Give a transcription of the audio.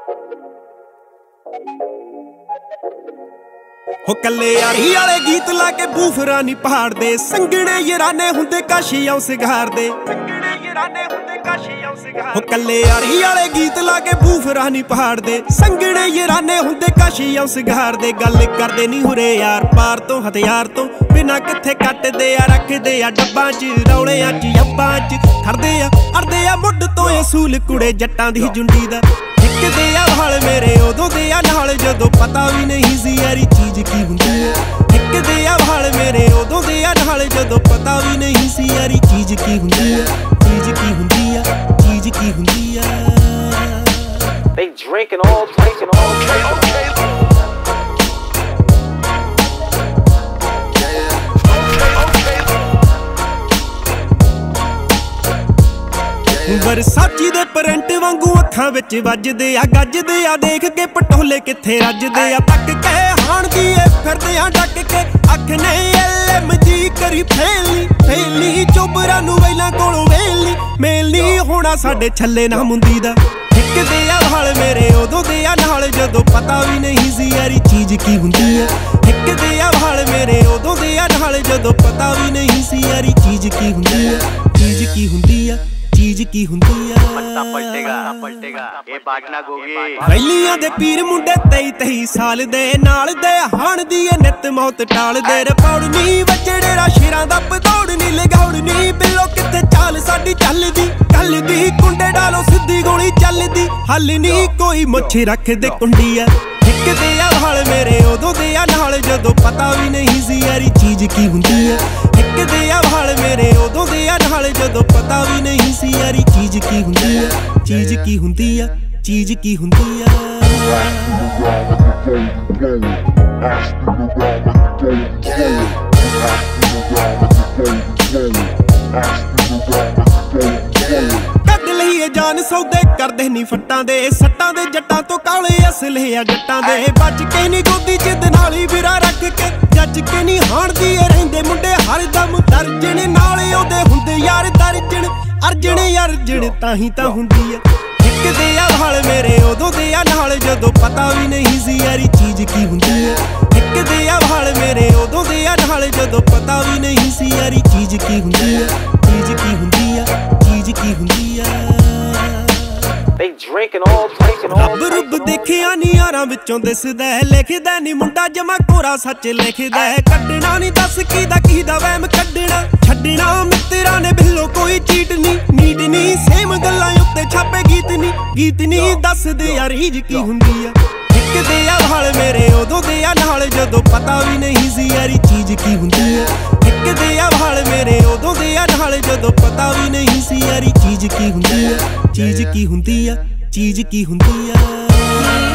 हो कल्ले यारी वाले गीत ला के बूफरा नी पहाड़ दे संगने यराने हुंदे काशियां सिगार दे हो कल्ले यारी वाले गीत ला के बूफरा नी पहाड़ दे संगने यराने हुंदे काशियां सिगार दे गल करदे नी हुरे यार पार तो हथियार तो बिना किथे कटदे आ रखदे आ डब्बां च रौलियां च अब्बां च खड़दे आ अड़दे आ मुੱਢ ਤੋਂ ਅਸੂਲ कुड़े जट्टां दी जुंडी दा हिकदे आ वाल मेरे उदों दे आ नाल जदों पता भी नहीं सी यारी चीज की हुंदी है हिकदे आ वाल मेरे उदों दे आ नाल जदों पता भी नहीं सी यारी चीज की हुंदी है चीज की हुंदी है चीज की हुंदी है They drinking all taking all बरसाची दे परंट वांगू अखां विच वजदे आ गजदे आ देख के पटोले किथे रजदे आ तक के हाण दी फिरदे आ डक के अख ने LMG करी फैली चोबरा नू वैला कोलों वेली मेली होना साडे छल्ले ना मुंदी दा हिकदे आ वाल मेरे उदों दे आ नाल जदों पता भी नहीं सी यारी चीज की हुंदी है हिकदे आ वाल मेरे उदों दे आ नाल जदों पता भी नहीं सी यारी चीज की हुंदी है चीज की हुंदी है चीज की हुंदी है पलटेगा ये बाजना गोगी वैलियां दे पीर मुंडे 23 साल दे नाल दे हाण दी नित मौत टाल दे रपौड़नी वजड़े रा शेरां दा पदौड़नी लगाउड़नी बिल्लो किथे चाल साडी चलदी कुंडे डालो सिद्धी गोली चलदी हल नी कोई मुछ रख दे कुंडी है हिकदे आ वाल मेरे उदों दे आ नाल जदों पता भी नहीं सी यारी चीज की हुंदी है हिकदे आ वाल मेरे उदों दे आ नाल जदों पता भी नहीं सी यारी चीज की हुंदी है चीज की हुंदी है चीज की हुंदी है जान सौदे करदे नी फट्टां दे सट्टां दे जट्टां तो काले असले आ जट्टां दे बच के नी गोदी जिद नाल ही विरा रख के जज के नी हाण दी रहिंदे मुंडे हर दम दर्जन नाले ओदे हुंदे यार दर्जन अर्जन ताही तां हुंदी है हिकदे आ वाल मेरे उदों दे आ नाल जदों पता भी नहीं सी यारी चीज की हुंदी है हिकदे आ वाल मेरे उदों दे आ नाल जदों पता भी नहीं सी यारी चीज की हुंदी है चीज की हुंदी है चीज की हुंदी है They drinking all taking all रब देखिया नी यारां विचों दिसदा लिखदा नी मुंडा जमा कोरा सच लिखदा कड्डना नी दस कीदा वहम कड्डना छड्डना मित्तरां ने बिल्लो कोई चीट नी नीड नी सेम गल्लां उत्ते छापे गीत नी दस दे यार रीज की हुंदी है हिकदे आ वाल मेरे उदों दे आ नाल जदों पता भी नहीं सी यारी चीज की हुंदी है हिकदे आ वाल मेरे उदों दे आ नाल जदों पता भी नहीं सी यारी चीज की हुंदी है चीज की हुंदी है चीज की हुंदी है